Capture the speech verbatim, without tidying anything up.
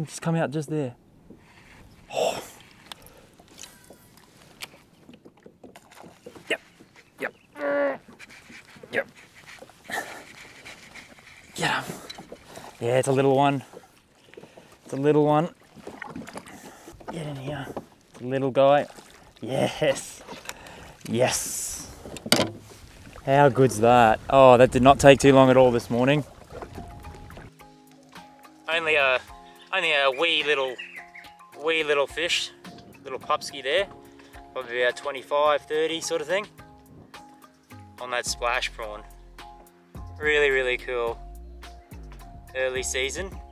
Come, just come out just there. Oh. Yep, yep, yep. Get him. Yeah, it's a little one. It's a little one. Get in here. It's a little guy. Yes. Yes. How good's that? Oh, that did not take too long at all this morning. Only a, only a wee little, wee little fish, little pupsky there. Probably about twenty-five, thirty sort of thing. On that splash prawn. Really, really cool. Early season.